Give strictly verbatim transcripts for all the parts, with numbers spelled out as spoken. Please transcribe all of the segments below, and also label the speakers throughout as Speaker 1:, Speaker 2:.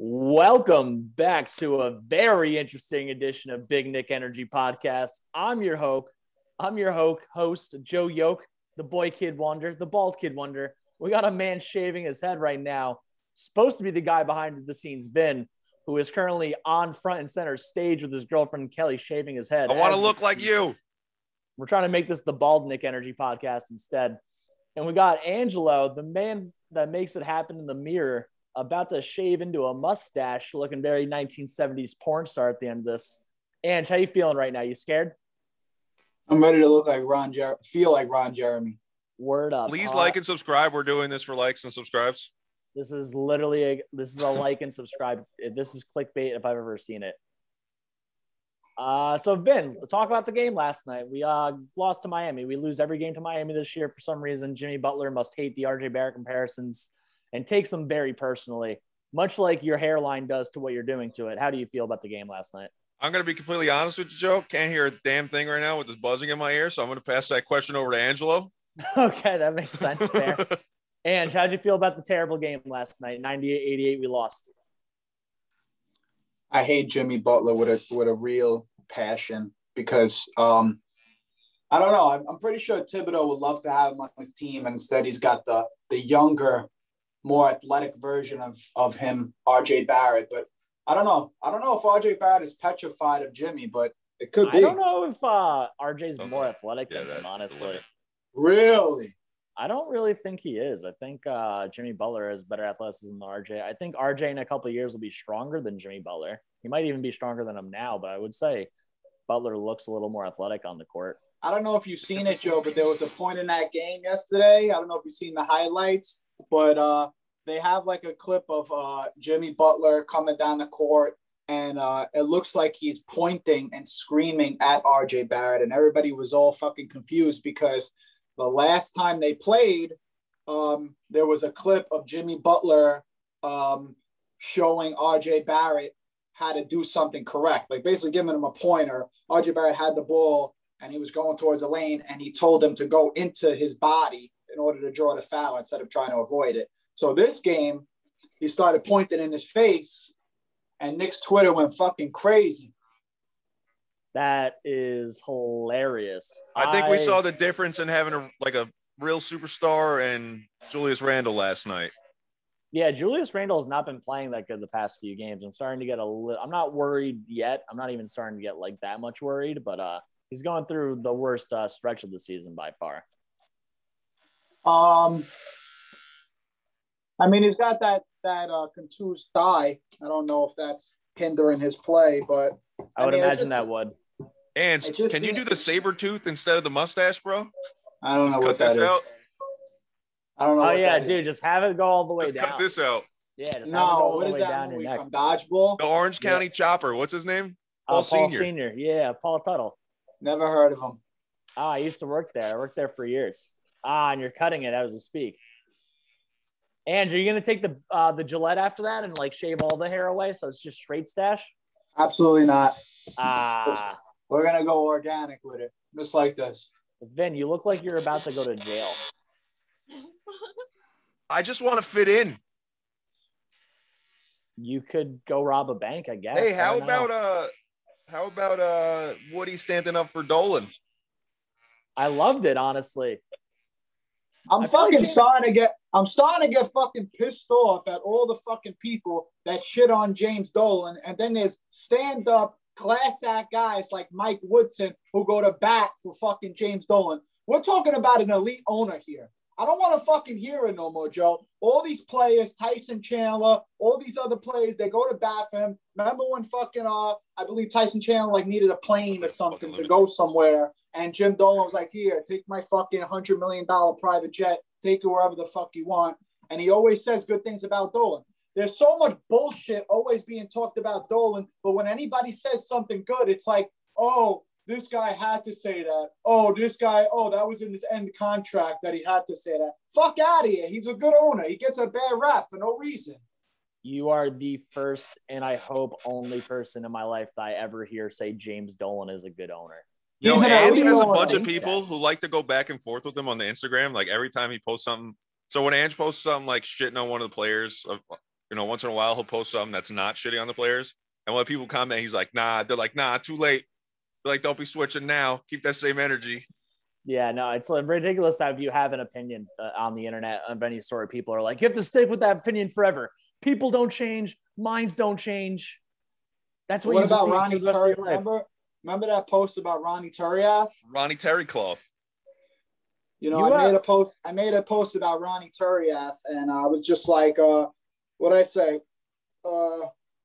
Speaker 1: Welcome back to a very interesting edition of Big Nick Energy Podcast. I'm your host, I'm your host, host Joe Yoke, the boy kid wonder, the bald kid wonder. We got a man shaving his head right now, supposed to be the guy behind the scenes, Ben, who is currently on front and center stage with his girlfriend Kelly shaving his head.
Speaker 2: I want to look like you.
Speaker 1: We're trying to make this the Bald Nick Energy Podcast instead. And we got Angelo, the man that makes it happen in the mirror, about to shave into a mustache, looking very nineteen seventies porn star at the end of this. Ange, how you feeling right now? You scared?
Speaker 3: I'm ready to look like Ron Jer- feel like Ron Jeremy.
Speaker 1: Word up.
Speaker 2: Please
Speaker 1: uh,
Speaker 2: like and subscribe. We're doing this for likes and subscribes.
Speaker 1: This is literally a, this is a like and subscribe. This is clickbait if I've ever seen it. Uh, so Ben, we'll talk about the game last night. We uh lost to Miami. We lose every game to Miami this year for some reason. Jimmy Butler must hate the R J Barrett comparisons and takes them very personally, much like your hairline does to what you're doing to it. How do you feel about the game last night?
Speaker 2: I'm going to be completely honest with you, Joe. Can't hear a damn thing right now with this buzzing in my ear, so I'm going to pass that question over to Angelo.
Speaker 1: Okay, that makes sense. Fair. Ange, how'd you feel about the terrible game last night? ninety-eight eighty-eight, we lost.
Speaker 3: I hate Jimmy Butler with a with a real passion because um, I don't know. I'm, I'm pretty sure Thibodeau would love to have him on his team, and instead he's got the the younger, more athletic version of of him, R J Barrett. But I don't know. I don't know if R J Barrett is petrified of Jimmy, but it could be.
Speaker 1: I don't know if uh, R J's
Speaker 2: Okay.
Speaker 1: more athletic
Speaker 2: Yeah,
Speaker 1: than him,
Speaker 2: that's
Speaker 1: honestly.
Speaker 3: Really?
Speaker 1: I don't really think he is. I think uh, Jimmy Butler has better athleticism than R J. I think R J in a couple of years will be stronger than Jimmy Butler. He might even be stronger than him now, but I would say Butler looks a little more athletic on the court.
Speaker 3: I don't know if you've seen it, Joe, but there was a point in that game yesterday. I don't know if you've seen the highlights, but uh, they have like a clip of uh, Jimmy Butler coming down the court, and uh, it looks like he's pointing and screaming at R J Barrett, and everybody was all fucking confused because the last time they played, um, there was a clip of Jimmy Butler um, showing R J Barrett how to do something correct, like basically giving him a pointer. R J Barrett had the ball, and he was going towards the lane, and he told him to go into his body in order to draw the foul instead of trying to avoid it. So this game, he started pointing in his face, and Knicks Twitter went fucking crazy.
Speaker 1: That is hilarious.
Speaker 2: I think we saw the difference in having a like a real superstar and Julius Randle last night.
Speaker 1: Yeah, Julius Randle has not been playing that good the past few games. I'm starting to get a little – I'm not worried yet. I'm not even starting to get like that much worried, but uh, he's going through the worst uh, stretch of the season by far.
Speaker 3: Um, I mean, he's got that that uh, contused thigh. I don't know if that's hindering his play, but
Speaker 1: I would
Speaker 3: I mean,
Speaker 1: imagine
Speaker 3: just,
Speaker 1: that would.
Speaker 2: And
Speaker 3: It just
Speaker 2: can you
Speaker 3: seems-
Speaker 2: do the saber tooth instead of the mustache, bro?
Speaker 3: I don't
Speaker 2: Just
Speaker 3: know
Speaker 2: cut
Speaker 3: what that
Speaker 2: this
Speaker 3: is.
Speaker 2: out.
Speaker 3: I don't know.
Speaker 1: Oh,
Speaker 3: what
Speaker 1: yeah,
Speaker 3: that
Speaker 1: dude,
Speaker 3: is.
Speaker 1: just have it go all the way
Speaker 2: Just
Speaker 1: down.
Speaker 2: cut this out.
Speaker 1: Yeah, just have it go
Speaker 3: No,
Speaker 1: all
Speaker 3: what
Speaker 1: the
Speaker 3: is
Speaker 1: way
Speaker 3: that
Speaker 1: down your
Speaker 3: movie
Speaker 1: neck.
Speaker 3: from Dodgeball?
Speaker 2: The Orange
Speaker 1: Yeah.
Speaker 2: County Chopper. What's his name?
Speaker 1: Oh,
Speaker 2: Paul
Speaker 1: Paul
Speaker 2: Senior.
Speaker 1: Senior. Yeah, Paul Tuttle.
Speaker 3: Never heard of him.
Speaker 1: Oh, I used to work there. I worked there for years. Ah, and you're cutting it as we speak. Andrew, you gonna take the uh, the Gillette after that and like shave all the hair away so it's just straight stash?
Speaker 3: Absolutely not.
Speaker 1: Ah,
Speaker 3: We're gonna go organic with it, just like this.
Speaker 1: Vin, you look like you're about to go to jail.
Speaker 2: I just want to fit in.
Speaker 1: You could go rob a bank, I guess.
Speaker 2: Hey,
Speaker 1: I
Speaker 2: how
Speaker 1: don't know.
Speaker 2: about uh how about uh Woody standing up for Dolan?
Speaker 1: I loved it, honestly.
Speaker 3: I'm
Speaker 1: I feel like
Speaker 3: fucking
Speaker 1: James-
Speaker 3: starting to get. I'm starting to get fucking pissed off at all the fucking people that shit on James Dolan, and then there's stand-up class act guys like Mike Woodson who go to bat for fucking James Dolan. We're talking about an elite owner here. I don't want to fucking hear it no more, Joe. All these players, Tyson Chandler, all these other players, they go to bat for him. Remember when fucking, uh, I believe Tyson Chandler like needed a plane or something to go somewhere, and Jim Dolan was like, here, take my fucking one hundred million dollars private jet, take it wherever the fuck you want. And he always says good things about Dolan. There's so much bullshit always being talked about Dolan, but when anybody says something good, it's like, oh, this guy had to say that. Oh, this guy, oh, that was in his end contract that he had to say that. Fuck out of here. He's a good owner. He gets a bad rap for no reason.
Speaker 1: You are the first and I hope only person in my life that I ever hear say James Dolan is a good owner.
Speaker 2: You know,
Speaker 3: He's an
Speaker 2: Ange
Speaker 3: elite
Speaker 2: has a
Speaker 3: owner.
Speaker 2: bunch of people who like to go back and forth with him on the Instagram. Like every time he posts something. So when Ange posts something like shitting on one of the players, you know, once in a while he'll post something that's not shitty on the players. And when people comment, he's like, nah, they're like, nah, too late. They're like, don't be switching now. Keep that same energy.
Speaker 1: Yeah, no, it's ridiculous that if you have an opinion uh, on the internet of any sort, people are like, you have to stick with that opinion forever. People don't change. Minds don't change. That's what,
Speaker 3: What
Speaker 1: you
Speaker 3: about
Speaker 1: believe
Speaker 3: Ronnie
Speaker 1: for the rest of
Speaker 3: Turiaf?
Speaker 1: your life.
Speaker 3: Remember, remember that post about Ronnie Turiaf?
Speaker 2: Ronnie Terry Cloth.
Speaker 3: You know,
Speaker 1: You,
Speaker 3: I
Speaker 1: uh,
Speaker 3: made a post. I made a post about Ronnie Turiaf, and I was just like, uh, what I say? Uh,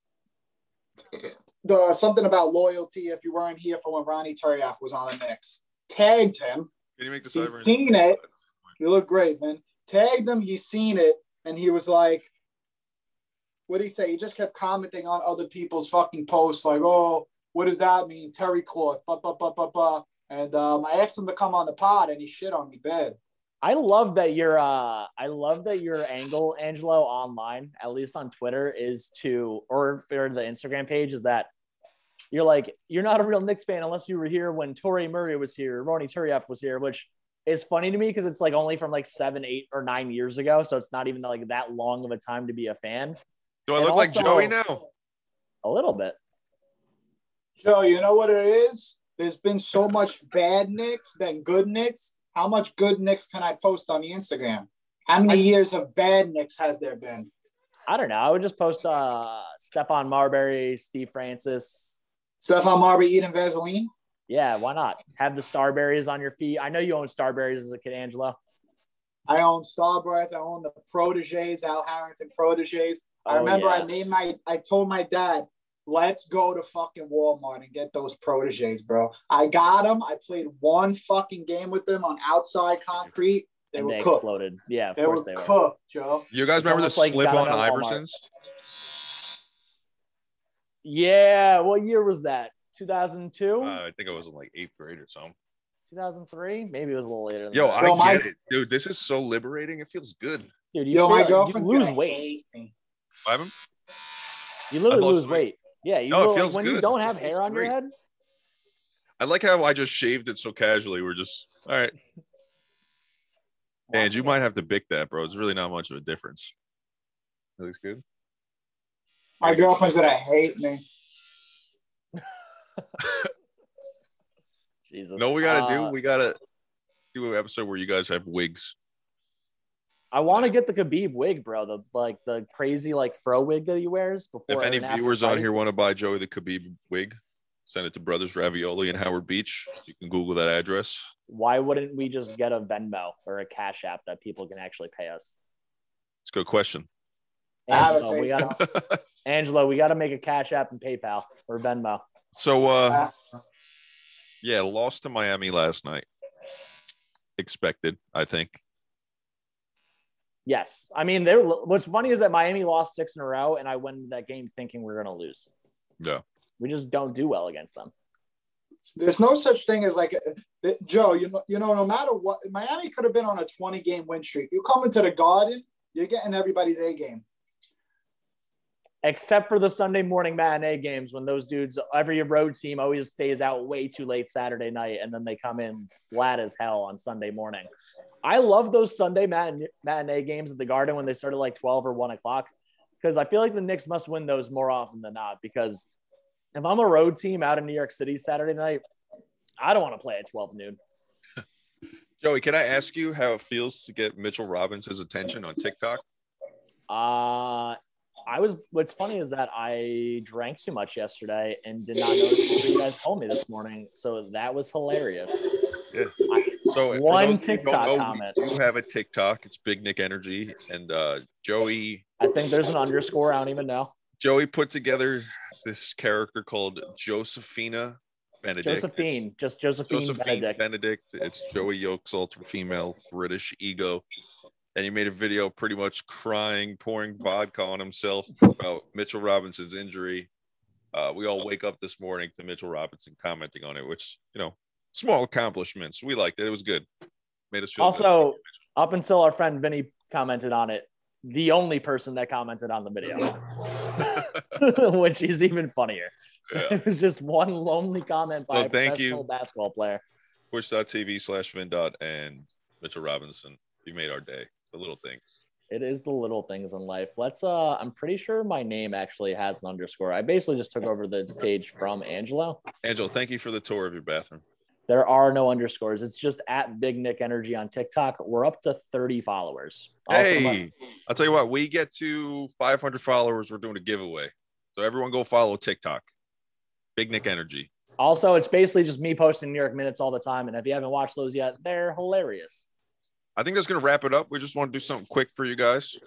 Speaker 3: the something about loyalty. If you weren't here for when Ronnie Turiaf was on the Knicks, tagged him.
Speaker 2: Can you make the
Speaker 3: He's
Speaker 2: cyber?
Speaker 3: seen it. You look great, man. Tagged him. He's seen it, and he was like, "What did he say?" He just kept commenting on other people's fucking posts, like, "Oh, what does that mean, Terry Cloth?" Ba ba ba ba ba. And um, I asked him to come on the pod, and he shit on me bad.
Speaker 1: I love that your uh I love that your angle, Angelo, online, at least on Twitter, is to or, or the Instagram page is that you're like, you're not a real Knicks fan unless you were here when Torrey Murray was here, Ronnie Turiaf was here, which is funny to me because it's like only from like seven, eight, or nine years ago. So it's not even like that long of a time to be a fan.
Speaker 2: Do I
Speaker 1: And
Speaker 2: look
Speaker 1: also-
Speaker 2: like Joey now?
Speaker 1: A little bit.
Speaker 3: Joe, you know what it is? There's been so much bad Knicks than good Knicks. How much good Knicks can I post on the Instagram? How many
Speaker 1: I-
Speaker 3: years of bad Knicks has there been?
Speaker 1: I don't know. I would just post uh Stephon Marbury, Steve Francis.
Speaker 3: Stephon Marbury eating Vaseline?
Speaker 1: Yeah, why not? Have the Starberries on your feet. I know you own Starberries as a kid, Angelo.
Speaker 3: I own Starburst. I own the Proteges, Al Harrington Proteges. I
Speaker 1: Oh,
Speaker 3: remember
Speaker 1: yeah.
Speaker 3: I made my, I told my dad, let's go to fucking Walmart and get those Proteges, bro. I got them. I played one fucking game with them on outside concrete. They
Speaker 1: And
Speaker 3: were
Speaker 1: they
Speaker 3: cooked.
Speaker 1: exploded. Yeah, of
Speaker 3: They
Speaker 1: course
Speaker 3: were
Speaker 1: they were.
Speaker 3: cooked, Joe.
Speaker 2: You guys
Speaker 1: It's
Speaker 2: remember the
Speaker 1: almost like you
Speaker 2: slip
Speaker 1: got
Speaker 2: on
Speaker 1: it at Walmart.
Speaker 2: Iversons?
Speaker 1: Yeah, what year was that? two thousand two?
Speaker 2: Uh, I think I was in like eighth grade or something.
Speaker 1: two thousand three? Maybe it was a little later than
Speaker 2: Yo,
Speaker 1: that.
Speaker 2: I
Speaker 3: Yo, my-
Speaker 2: get it, dude. This is so liberating. It feels good.
Speaker 1: Dude, you,
Speaker 3: Yo, my
Speaker 1: feel- you
Speaker 3: girlfriend's
Speaker 1: lose
Speaker 3: gonna
Speaker 1: weight.
Speaker 3: hate me.
Speaker 2: Ivan?
Speaker 1: You literally
Speaker 2: I've lost
Speaker 1: lose
Speaker 2: weight.
Speaker 1: weight. Yeah, you
Speaker 2: No, it
Speaker 1: will,
Speaker 2: feels
Speaker 1: like, when you
Speaker 2: good.
Speaker 1: don't
Speaker 2: It
Speaker 1: have
Speaker 2: feels
Speaker 1: hair on
Speaker 2: great.
Speaker 1: your head.
Speaker 2: I like how I just shaved it so casually. We're just all right. And you might have to bick that, bro. It's really not much of a difference. That looks good.
Speaker 3: My girlfriend's gonna hate me.
Speaker 1: Jesus.
Speaker 2: No, we gotta
Speaker 1: Uh,
Speaker 2: do. We gotta do an episode where you guys have wigs.
Speaker 1: I want to get the Khabib wig, bro. The like the crazy like fro wig that he wears before.
Speaker 2: If any
Speaker 1: and after
Speaker 2: viewers on here
Speaker 1: fights.
Speaker 2: want to buy Joey the Khabib wig, send it to Brothers Ravioli in Howard Beach. You can Google that address.
Speaker 1: Why wouldn't we just get a Venmo or a Cash App that people can actually pay us?
Speaker 2: It's a good question.
Speaker 3: I have a
Speaker 1: Angelo, we
Speaker 3: PayPal.
Speaker 1: got Angelo, we got to make a Cash App and PayPal or Venmo.
Speaker 2: So, uh, yeah, lost to Miami last night. Expected, I think.
Speaker 1: Yes, I mean, they're. What's funny is that Miami lost six in a row, and I went into that game thinking we are going to lose.
Speaker 2: Yeah.
Speaker 1: We just don't do well against them.
Speaker 3: There's no such thing as like uh, Joe. You know, you know, no matter what, Miami could have been on a twenty game win streak. You come into the Garden, you're getting everybody's A game.
Speaker 1: Except for the Sunday morning matinee games when those dudes, every road team always stays out way too late Saturday night, and then they come in flat as hell on Sunday morning. I love those Sunday matin- matinee games at the Garden when they start at like twelve or one o'clock, because I feel like the Knicks must win those more often than not, because if I'm a road team out in New York City Saturday night, I don't want to play at twelve noon.
Speaker 2: Joey, can I ask you how it feels to get Mitchell Robinson's attention on TikTok?
Speaker 1: Uh, I was, what's funny is that I drank too much yesterday and did not notice what you guys told me this morning. So that was hilarious.
Speaker 2: Yeah.
Speaker 1: I,
Speaker 2: So for
Speaker 1: One
Speaker 2: those of you who don't
Speaker 1: TikTok
Speaker 2: know,
Speaker 1: comment.
Speaker 2: We do have a TikTok. It's Big Nick Energy, and uh, Joey
Speaker 1: I think there's an underscore. I don't even know.
Speaker 2: Joey put together this character called Josephina Benedict.
Speaker 1: Josephine, just Josephine,
Speaker 2: Josephine
Speaker 1: Benedict.
Speaker 2: Benedict. It's Joey Yokes, ultra female, British ego. And he made a video pretty much crying, pouring vodka on himself about Mitchell Robinson's injury. Uh, we all wake up this morning to Mitchell Robinson commenting on it, which, you know, small accomplishments. We liked it. It was good. Made us feel
Speaker 1: Also,
Speaker 2: good.
Speaker 1: up until our friend Vinny commented on it, the only person that commented on the video, which is even funnier.
Speaker 2: Yeah.
Speaker 1: It was just one lonely comment by
Speaker 2: So
Speaker 1: a
Speaker 2: thank
Speaker 1: professional
Speaker 2: you.
Speaker 1: basketball player.
Speaker 2: Twitch.tv slash Vindot and Mitchell Robinson. You made our day. The little things.
Speaker 1: It is the little things in life. Let's uh I'm pretty sure my name actually has an underscore. I basically just took over the page from Angelo.
Speaker 2: Angelo, thank you for the tour of your bathroom.
Speaker 1: There are no underscores. It's just at Big Nick Energy on TikTok. We're up to thirty followers.
Speaker 2: Hey,
Speaker 1: also,
Speaker 2: I'll tell you what, we get to five hundred followers, we're doing a giveaway. So everyone go follow TikTok. Big Nick Energy.
Speaker 1: Also, it's basically just me posting New York Minutes all the time. And if you haven't watched those yet, they're hilarious.
Speaker 2: I think that's going to wrap it up. We just want to do something quick for you guys.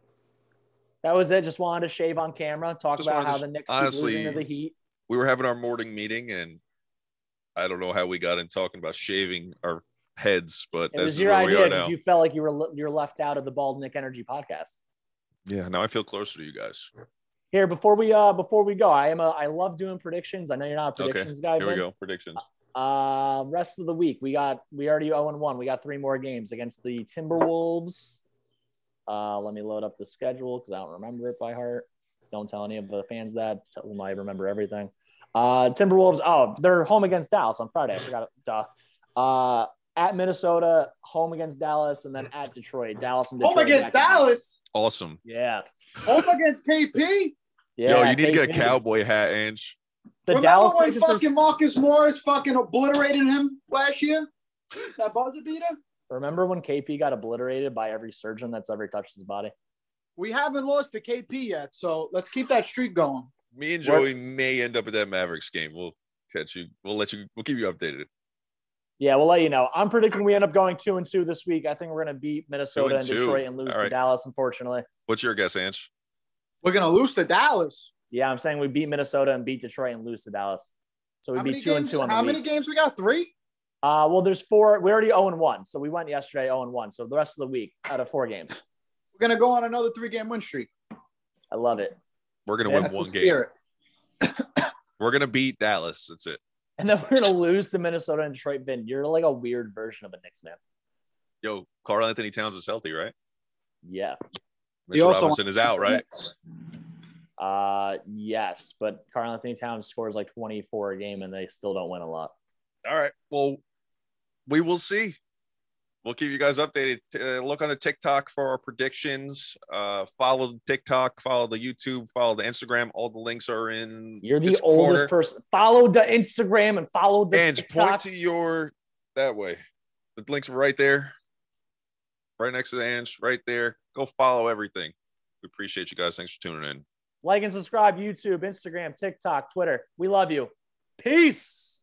Speaker 1: That was it. Just wanted to shave on camera, talk
Speaker 2: Just
Speaker 1: about how
Speaker 2: to,
Speaker 1: the Knicks
Speaker 2: honestly,
Speaker 1: keep losing to the Heat.
Speaker 2: We were having our morning meeting, and I don't know how we got in talking about shaving our heads, but
Speaker 1: It
Speaker 2: this
Speaker 1: was
Speaker 2: is
Speaker 1: your
Speaker 2: where we
Speaker 1: idea
Speaker 2: are
Speaker 1: because
Speaker 2: now.
Speaker 1: you felt like you were you're left out of the Bald Nick Energy podcast.
Speaker 2: Yeah, now I feel closer to you guys.
Speaker 1: Here, before we uh before we go, I am a I love doing predictions. I know you're not a predictions
Speaker 2: Okay,
Speaker 1: guy.
Speaker 2: here we
Speaker 1: Vin.
Speaker 2: go. Predictions.
Speaker 1: Uh, rest of the week, we got we already oh and one. We got three more games against the Timberwolves. Uh, let me load up the schedule because I don't remember it by heart. Don't tell any of the fans that. Tell them I remember everything. Uh, Timberwolves. Oh, they're home against Dallas on Friday. I forgot. Duh. Uh, at Minnesota, home against Dallas, and then at Detroit. Dallas and Detroit.
Speaker 3: Home against Dallas.
Speaker 2: Awesome.
Speaker 1: Yeah.
Speaker 3: Home against K P.
Speaker 1: Yeah.
Speaker 2: Yo, you need
Speaker 1: K P.
Speaker 2: to get a cowboy hat, Ange.
Speaker 1: The
Speaker 3: Remember
Speaker 1: Dallas
Speaker 3: when
Speaker 1: Sixers-
Speaker 3: fucking Marcus Morris fucking obliterated him last year? That buzzer beater?
Speaker 1: Remember when K P got obliterated by every surgeon that's ever touched his body?
Speaker 3: We haven't lost to K P yet, so let's keep that streak going.
Speaker 2: Me and Joey may end up at that Mavericks game. We'll catch you. We'll let you. We'll keep you updated.
Speaker 1: Yeah, we'll let you know. I'm predicting we end up going two and two this week. I think we're going to beat Minnesota and,
Speaker 2: and two.
Speaker 1: Detroit and lose
Speaker 2: All
Speaker 1: to
Speaker 2: right.
Speaker 1: Dallas, unfortunately.
Speaker 2: What's your guess, Ange?
Speaker 3: We're gonna lose to Dallas.
Speaker 1: Yeah, I'm saying we beat Minnesota and beat Detroit and lose to Dallas. So we'd
Speaker 3: How
Speaker 1: be
Speaker 3: many
Speaker 1: two
Speaker 3: games?
Speaker 1: and two on the
Speaker 3: How
Speaker 1: week.
Speaker 3: many games we got? Three.
Speaker 1: Uh, well, there's four. We already oh and one. So we went yesterday oh and one. So the rest of the week out of four games.
Speaker 3: We're gonna go on another three-game win streak.
Speaker 1: I love it.
Speaker 2: We're gonna
Speaker 1: Yeah,
Speaker 2: win
Speaker 3: That's
Speaker 2: one
Speaker 3: the
Speaker 2: game.
Speaker 3: spirit.
Speaker 2: We're gonna beat Dallas. That's it.
Speaker 1: And then we're going to lose to Minnesota and Detroit. Ben, you're like a weird version of a Knicks man.
Speaker 2: Yo, Carl Anthony Towns is healthy, right?
Speaker 1: Yeah.
Speaker 2: Mitchell
Speaker 3: also
Speaker 2: Robinson is out, right?
Speaker 1: Uh, yes, but Karl Anthony Towns scores like twenty-four a game and they still don't win a lot.
Speaker 2: All right. Well, we will see. We'll keep you guys updated. Uh, look on the TikTok for our predictions. Uh, follow the TikTok, follow the YouTube, follow the Instagram. All the links are in.
Speaker 1: You're the
Speaker 2: this
Speaker 1: oldest
Speaker 2: corner.
Speaker 1: person. Follow the Instagram and follow the
Speaker 2: And
Speaker 1: TikTok.
Speaker 2: point to your that way. The links are right there, right next to the Ange, right there. Go follow everything. We appreciate you guys. Thanks for tuning in.
Speaker 1: Like and subscribe, YouTube, Instagram, TikTok, Twitter. We love you. Peace.